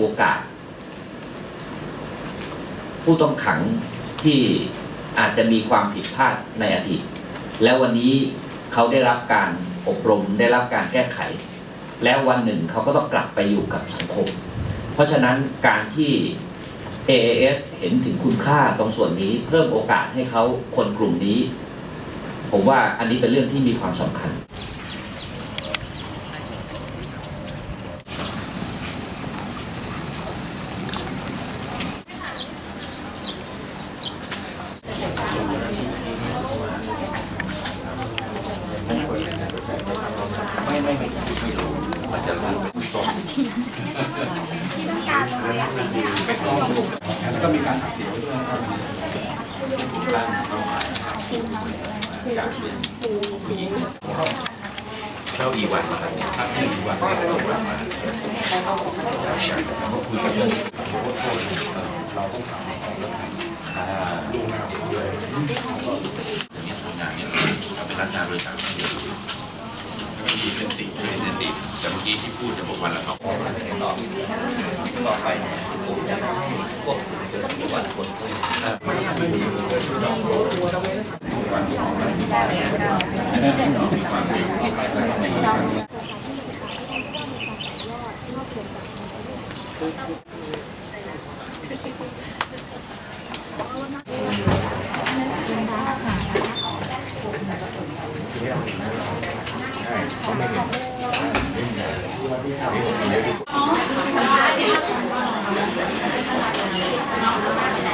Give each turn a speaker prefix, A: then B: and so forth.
A: อกาสผู้ต้องขังที่อาจจะมีความผิดพลาดในอดีตแล้ววันนี้เขาได้รับการอบรมได้รับการแก้ไขแล้ววันหนึ่งเขาก็ต้องกลับไปอยู่กับสังคมเพราะฉะนั้นการที่ AAS เห็นถึงคุณค่าตรงส่วนนี้เพิ่มโอกาสให้เขาคนกลุ่มนี้ผมว่าอันนี้เป็นเรื่องที่มีความสำคัญ
B: ไม่รู้มันจะรู้เป็นสดที่ต้องการลงระยะเสียงแล้วก็มีการอัดเสียงด้วยนะครับการเป้าหมายจากผู้หญิงเข้าอีวันมาครับอีวันมาคุยกันเรื่องเราต้องถามลูกหน้าด้วยนี่ทำงานเนี่ยเราเป็นร้านงานบริษัทมีเส้นติดแต่เมื่อกี้ที่พูดจะบอกวันละเขา
A: ต่อไปผมจะให้พวกเจอที่วันคนวันที่ออกมาที่บ้านมีความดีเขาไม่เห็นสวัสดีครับ